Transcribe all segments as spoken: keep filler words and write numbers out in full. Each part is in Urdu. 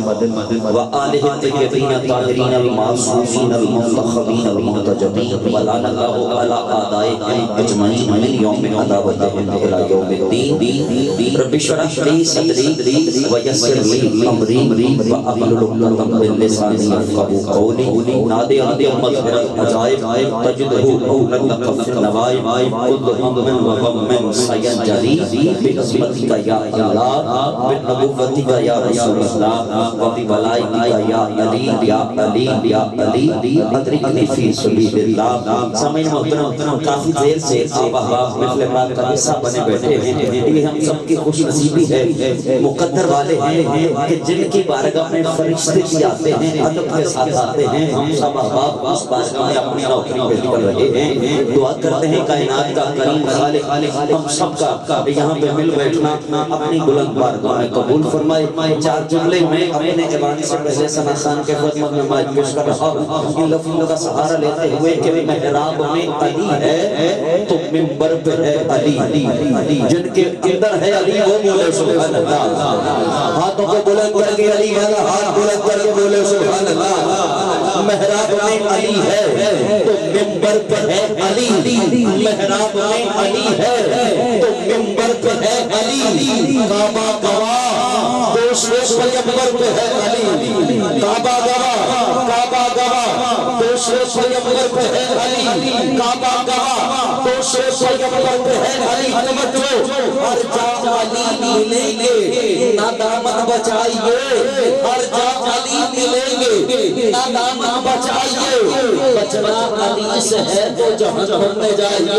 وآلہ الطیبین الطاہرین المعصومین المنتخبین المنتجبین ولعن اللہ علی اعدائہم اجمعین من یوم عداوتہم الی یوم الدین رب اشرح لی صدری ویسر لی امری واحلل عقدۃ من لسانی یفقهوا قولی نادی علی مغفرت عجائب تجدہ نقف النوائب كل هم وغم سينجلي بعظمتك يا الله بنبوتك يا رسول الله وبولائك يا علي يا علي يا علي ادركني في سبيل الله سامعین محترم کافی دیر سے آپ احباب محفل پاک کا حصہ بنے بیٹھے ہیں یہ ہم سب کی خوش نصیبی ہے مقدر والے ہیں کہ جن کی بارگاہ میں فرشتے بھی آتے ہیں ادب کے ساتھ آتے ہیں ہم سب احباب اس بارگاہ میں اپنی نوکری پہ کر رہے ہیں دعا کرتے ہیں کائنات کا کریم خالق ہم سب کا یہاں پہ مل بیٹھنا اپنی بلند بارگاہ میں قبول فرمائے چار جملے میں اپنے ایوان سے پہلے ثنا خان کے خدمت میں مائک پیش کر رہا ہوں ان لفظوں کا سہارا لیتے ہوئے کہ محراب میں علی ہے تو منبر پہ ہے علی جن کے اندر ہے علی وہ بولے سبحان اللہ ہاتھوں کو بلند کر کے علی والا ہاتھ بلند کر کے بولے سبحان اللہ محراب میں علی ہے تو منبر پہ ہے علی محراب میں علی ہے تو منبر پہ ہے علی کعبہ گواہ دوسرے پیغمبر پہ ہے علی کعبہ گواہ کعبہ گواہ دوسرے پیغمبر پہ ہے علی کعبہ گواہ دوسرے پیغمبر پہ ہے علی توجہ ہر جا علی ملیں گے ندامت بچائیے ہر جا علی ملیں گے ندامت بچائیے بچنا علی سے ہے تو جہنم میں جائیے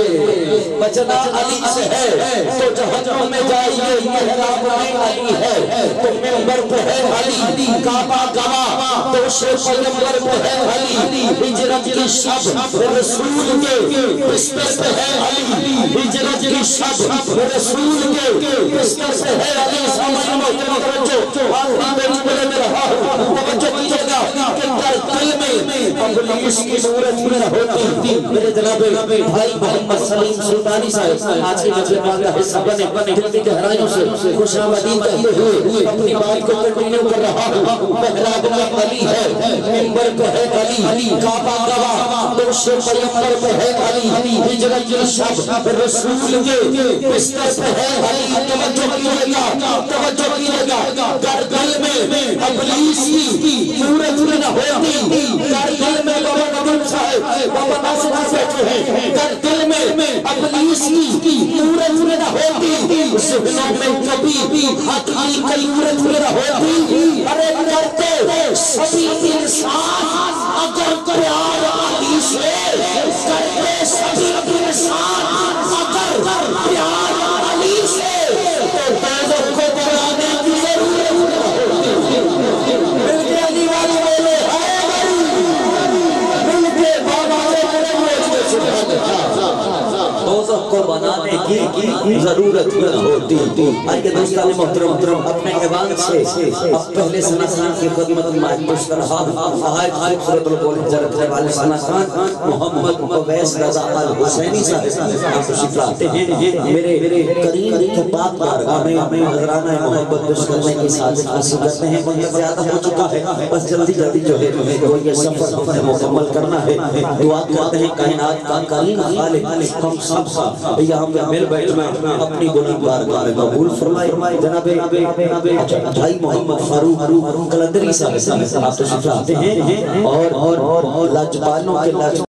بچنا علی سے ہے تو جہنم میں جائیے محراب میں علی ہے تو منبر پہ ہے علی کعبہ گواہ دوسرے پیغمبر پہ ہے علی ہجرت کی شب رسول کے بستر پہ ہے علی ہجرت کی شب رسول کے بستر پہ ہے علی سامعین محترم توجہ آخری میری بلے میں رہا توجہ کیجئے گا کہ در دل میں ابلیس کی صورت میں ہوتی میرے جناب بھائی محمد سلیم سلطانی صاحب آج کے جب پاک کا حصہ بنے دل کی گہرائیوں سے خوش آمدید کہتے ہوئے اپنی بات کو کنٹینیو کر رہا ہوں محراب میں علی ہے منبر پہ ہے علی کعبہ گواہ دوسرے پیغمبر پہ ہے علی ہجرت کی شب رسول کے بستر پہ ہے علی توجہ کیجئے گا توجہ کیجئے گا در دل میں ابلیس کی صورت میں نہ ہوتی در دل میں بابا نبی صاحب بابا ناصر بیٹھے ہیں در دل میں ابلیس کی صورت میں نہ ہوتی ذہنوں میں کبھی حق کی صورت میں نہ ہوتی ارے کرتے سبھی انسان اگر پیار علی سے کرتے سبھی انسان اگر پیار علی سے تو دوزخ کو بنانے کی ضرورت نہ ہوتی مل کے علی والی بولے ہے بھائی مل کے بابا دوزخ کو بنانے کی ضرورت نہ ہوتی آئیے دوستان محترم محترم اپنے ایوان سے اب پہلے ثنا خان کی خدمت میں مائک پیش کر رہا آہائے خوبصورت القول جرنوالہ والے ثنا خان محمد فیاض رضا الحسینی صاحب آپ تشریف لاتے ہیں میرے کریم کے پاک بارگاہ میں نذرانہ محبت پیش کرنے کی سعادت حاصل کرتے ہیں وقت زیادہ ہو چکا ہے بس جلدی جلدی جو ہے وہ یہ سفر مکمل کرنا ہے دعا کرتے ہیں کائنات کا کریم خالق ہم سب کا یہاں پہ مل بیٹھنا اپنی بلند بارگاہ میں قبول فرمائے جناب بھائی محمد فاروق کلندری صاحب آپ تشریف لاتے ہیں اور لاجوانوں کے لاجوان